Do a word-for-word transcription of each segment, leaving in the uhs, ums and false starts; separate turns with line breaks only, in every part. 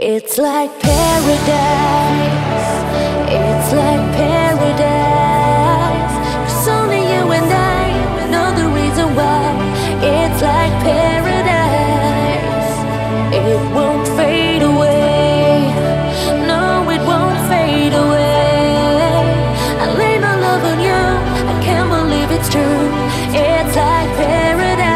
It's like paradise. It's like paradise. 'Cause only you and I know the reason why. It's like paradise. It won't fade away. No, it won't fade away. I lay my love on you. I can't believe it's true. It's like paradise.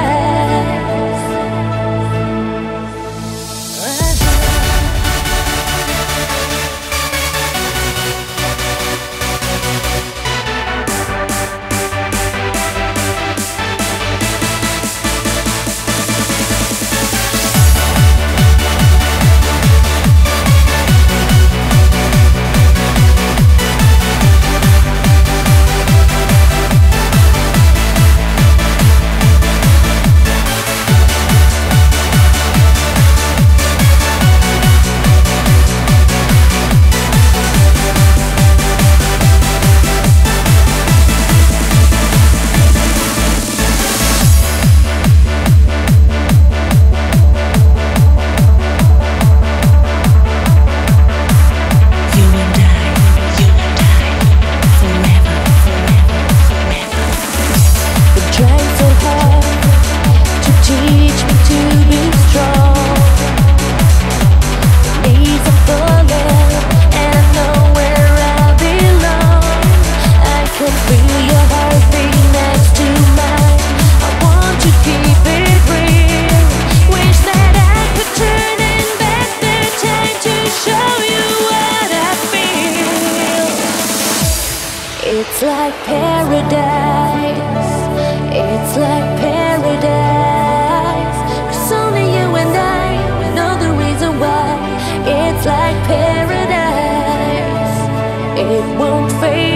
It's like paradise. It's like paradise. 'Cause only you and I know the reason why. It's like paradise. It won't fade.